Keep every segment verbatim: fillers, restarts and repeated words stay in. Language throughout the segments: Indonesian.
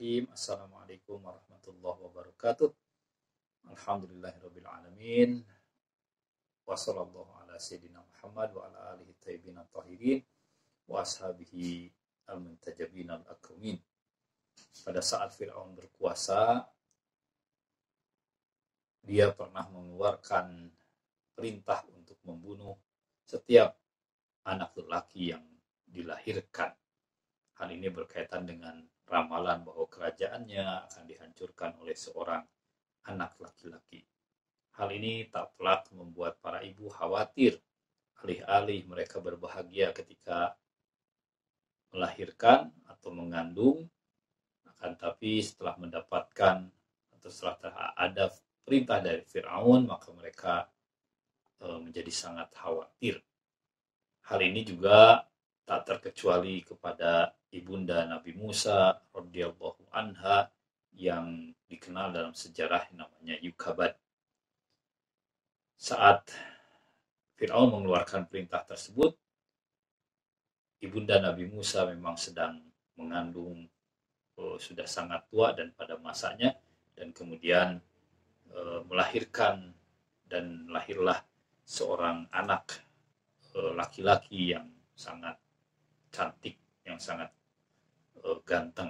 Bismillahirrahmanirrahim. Assalamualaikum warahmatullahi wabarakatuh. Alhamdulillahirabbil alamin. Wassallallahu ala sayyidina Muhammad wa ala alihi thayyibin tahirin wa ashabihi al-muntajabin al-akramin. Pada saat Fir'aun berkuasa, dia pernah mengeluarkan perintah untuk membunuh setiap anak lelaki yang dilahirkan. Hal ini berkaitan dengan ramalan bahwa kerajaannya akan dihancurkan oleh seorang anak laki-laki. Hal ini tak pelak membuat para ibu khawatir, alih-alih mereka berbahagia ketika melahirkan atau mengandung, akan tapi setelah mendapatkan atau setelah ada perintah dari Fir'aun, maka mereka e, menjadi sangat khawatir. Hal ini juga tak terkecuali kepada ibunda Nabi Musa radhiyallahu anha yang dikenal dalam sejarah namanya Yukabad. Saat Fir'aun mengeluarkan perintah tersebut, ibunda Nabi Musa memang sedang mengandung, oh, sudah sangat tua dan pada masanya, dan kemudian eh, melahirkan dan lahirlah seorang anak eh, laki-laki yang sangat cantik, yang sangat uh, ganteng.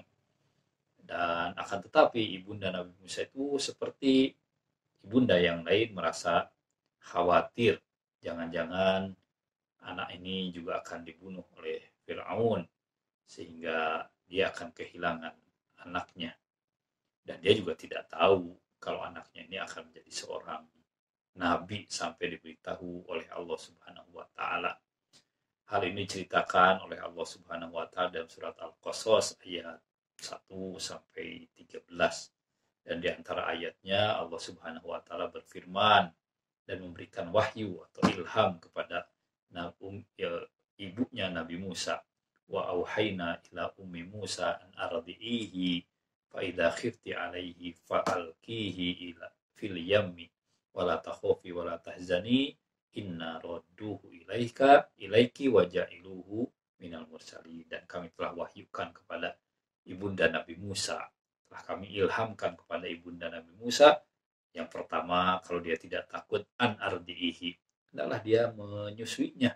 Dan akan tetapi ibunda Nabi Musa itu seperti ibunda yang lain merasa khawatir, jangan-jangan anak ini juga akan dibunuh oleh Fir'aun sehingga dia akan kehilangan anaknya. Dan dia juga tidak tahu kalau anaknya ini akan menjadi seorang nabi sampai diberitahu oleh Allah Subhanahu wa taala. Hal ini diceritakan oleh Allah Subhanahu wa taala dalam surat Al-Qasas ayat satu sampai tiga belas. Dan di antara ayatnya Allah Subhanahu wa taala berfirman dan memberikan wahyu atau ilham kepada Nabi, ya, ibunya Nabi Musa. Wa auhayna ila ummi Musa an ardi'ihi fa idza khifti 'alaihi fa alqihi ila fil yammi wa la takhafi wa la tahzani inna radduhu ilaika ilaiki wa ja'iluhu minal mursalin. Dan kami telah wahyukan kepada ibunda Nabi Musa, telah kami ilhamkan kepada ibunda Nabi Musa, yang pertama kalau dia tidak takut an ardihi, hendaklah dia menyusuinya,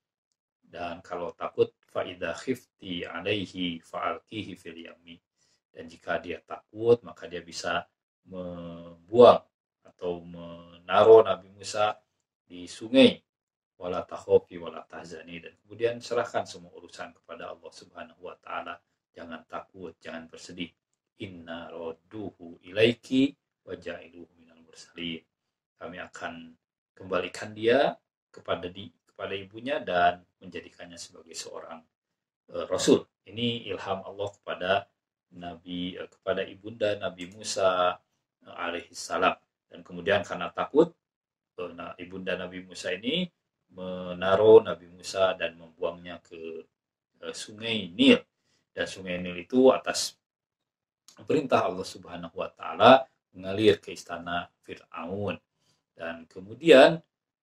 dan kalau takut fa idza khifti alaihi fa'alqihi fil yammi, dan jika dia takut maka dia bisa membuang atau menaruh Nabi Musa di sungai, wala takhofi wala tahzani, dan kemudian serahkan semua urusan kepada Allah Subhanahu wa taala. Jangan takut, jangan bersedih. Inna radduhu ilaiki wa ja'iluhu minal mursalin. Kami akan kembalikan dia kepada di kepada ibunya dan menjadikannya sebagai seorang uh, rasul. Ini ilham Allah kepada Nabi uh, kepada ibunda Nabi Musa uh, alaihi salam. Dan kemudian karena takut, nah, ibunda Nabi Musa ini menaruh Nabi Musa dan membuangnya ke uh, sungai Nil. Dan sungai Nil itu atas perintah Allah Subhanahu wa taala mengalir ke istana Fir'aun. Dan kemudian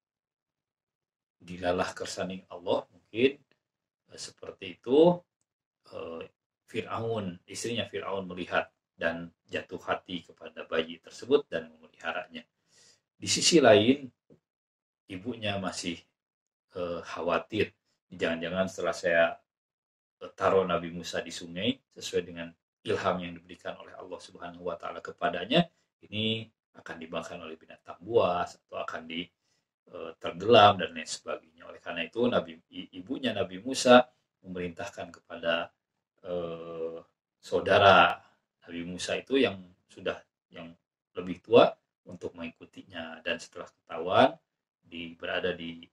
dilalah kersaning Allah mungkin uh, seperti itu, uh, Fir'aun, istrinya Fir'aun melihat dan jatuh hati kepada bayi tersebut dan memeliharanya. Di sisi lain, ibunya masih uh, khawatir. Jangan-jangan setelah saya uh, taruh Nabi Musa di sungai, sesuai dengan ilham yang diberikan oleh Allah Subhanahu wa taala kepadanya, ini akan dimakan oleh binatang buas atau akan di uh, tenggelam dan lain sebagainya. Oleh karena itu, Nabi, ibunya Nabi Musa memerintahkan kepada uh, saudara Nabi Musa itu yang sudah yang lebih tua untuk mengikutinya. Dan setelah ketahuan di berada di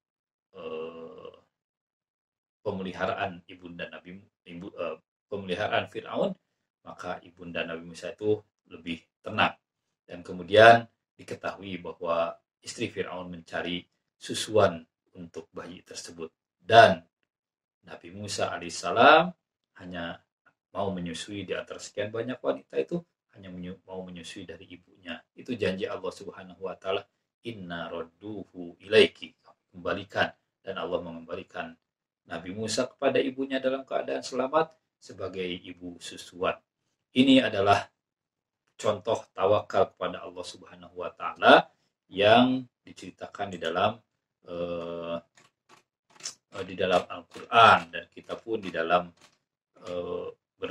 uh, pemeliharaan ibunda Nabi ibu uh, pemeliharaan Fir'aun, maka ibunda Nabi Musa itu lebih tenang. Dan kemudian diketahui bahwa istri Fir'aun mencari susuan untuk bayi tersebut, dan Nabi Musa alaihissalam hanya mau menyusui di antara sekian banyak wanita itu, hanya menyu- mau menyusui dari ibunya. Itu janji Allah Subhanahu wa taala, inna radduhu ilaiki, kembalikan. Dan Allah mengembalikan Nabi Musa kepada ibunya dalam keadaan selamat sebagai ibu susuan. ini adalah contoh tawakal kepada Allah Subhanahu wa taala yang diceritakan di dalam uh, di dalam Al-Qur'an, dan kita pun di dalam uh,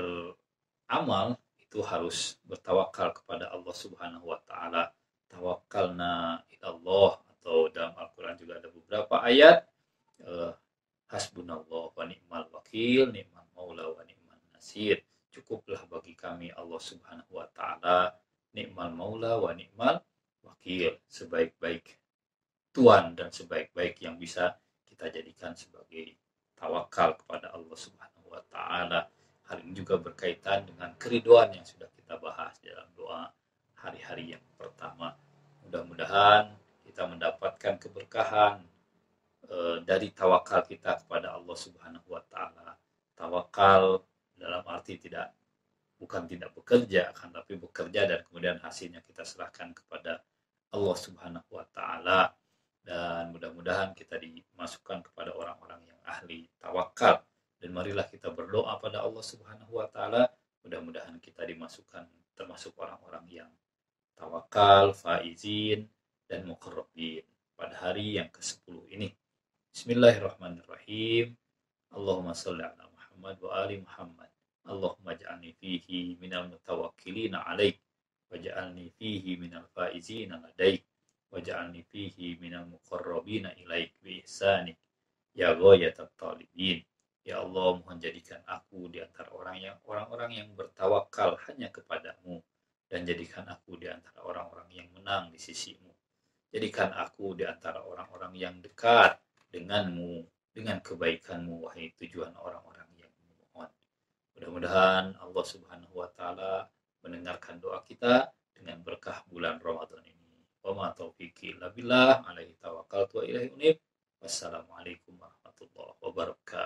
beramal itu harus bertawakal kepada Allah Subhanahu wa taala. Tawakkalna ilallah, atau dalam Al-Qur'an juga ada beberapa ayat uh, hasbunallah wa ni'mal wakil, ni'mal maula wa ni'mal nasir. Cukuplah bagi kami Allah Subhanahu wa taala, ni'mal maula wa ni'mal wakil, sebaik-baik Tuhan dan sebaik-baik yang bisa kita jadikan sebagai tawakal kepada Allah Subhanahu wa taala. Hal ini juga berkaitan dengan keriduan yang sudah kita bahas dalam doa hari-hari yang pertama. Mudah-mudahan kita mendapatkan keberkahan e, dari tawakal kita kepada Allah Subhanahu wa taala. Tawakal dalam arti tidak bukan tidak bekerja, akan tapi bekerja dan kemudian hasilnya kita serahkan kepada Allah Subhanahu wa taala. Dan mudah-mudahan kita dimasukkan kepada orang-orang yang ahli tawakal. Dan marilah kita berdoa pada Allah Subhanahu wa taala, mudah-mudahan kita dimasukkan termasuk orang-orang yang tawakal, faizin, dan muqarrabin pada hari yang kesepuluh ini. Bismillahirrahmanirrahim. Allahumma shalli ala Muhammad wa ali Muhammad. Allahumma ja'alni fihi minal mutawakkilina alaik, waj'alni fihi minal faizina ladaik, waj'alni fihi minal muqarrabina ilaik bi ihsanik ya ghayatat talibin. Ya Allah, mohon jadikan aku di antara orang yang orang-orang yang bertawakal hanya kepadamu, dan jadikan aku di antara orang-orang yang menang di sisimu. Jadikan aku di antara orang-orang yang dekat denganmu, dengan kebaikanmu, wahai tujuan orang-orang yang memohon. Mudah-mudahan Allah Subhanahu wa taala mendengarkan doa kita dengan berkah bulan Ramadan ini. Wa ma taufiqi illa billah, alaihi tawakkaltu wa ilaihi unib. Wassalamualaikum warahmatullahi wabarakatuh.